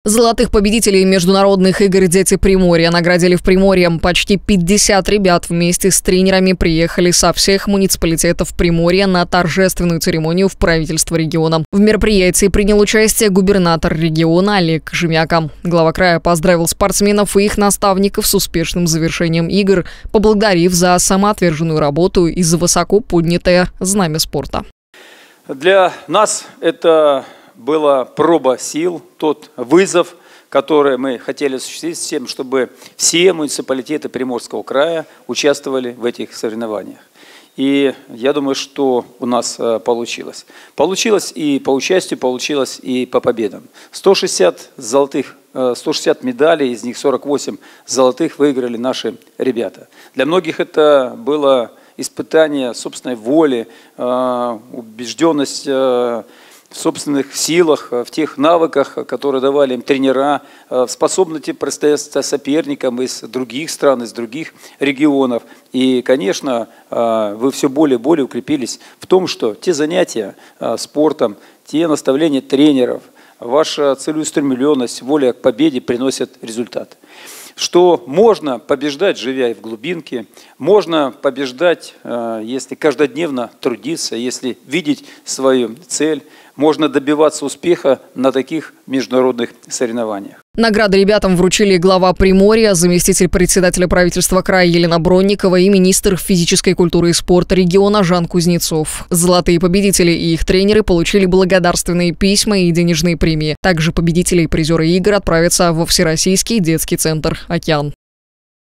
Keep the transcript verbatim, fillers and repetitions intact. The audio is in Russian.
Золотых победителей международных игр «Дети Приморья» наградили в Приморье. Почти пятьдесят ребят вместе с тренерами приехали со всех муниципалитетов Приморья на торжественную церемонию в правительство региона. В мероприятии принял участие губернатор региона Олег Жемяка. Глава края поздравил спортсменов и их наставников с успешным завершением игр, поблагодарив за самоотверженную работу и за высоко поднятое знамя спорта. Для нас это была проба сил, тот вызов, который мы хотели осуществить с тем, чтобы все муниципалитеты Приморского края участвовали в этих соревнованиях. И я думаю, что у нас получилось. Получилось и по участию, получилось и по победам. сто шестьдесят золотых, сто шестьдесят медалей, из них сорок восемь золотых выиграли наши ребята. Для многих это было испытание собственной воли, убежденность в собственных силах, в тех навыках, которые давали им тренера, в способности противостоять соперникам из других стран, из других регионов. И, конечно, вы все более и более укрепились в том, что те занятия спортом, те наставления тренеров, ваша целеустремленность, воля к победе приносят результат. Что можно побеждать, живя и в глубинке, можно побеждать, если каждодневно трудиться, если видеть свою цель, можно добиваться успеха на таких международных соревнованиях. Награды ребятам вручили глава Приморья, заместитель председателя правительства края Елена Бронникова и министр физической культуры и спорта региона Жан Кузнецов. Золотые победители и их тренеры получили благодарственные письма и денежные премии. Также победители и призеры игр отправятся во Всероссийский детский центр «Океан».